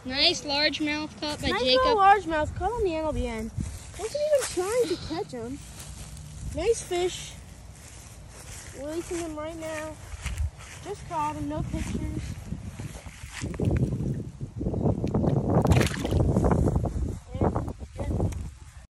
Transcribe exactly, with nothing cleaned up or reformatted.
Nice largemouth caught by nice Jacob. Nice largemouth caught on the N L B N. Wasn't even trying to catch him. Nice fish. Releasing him right now. Just caught him, no pictures.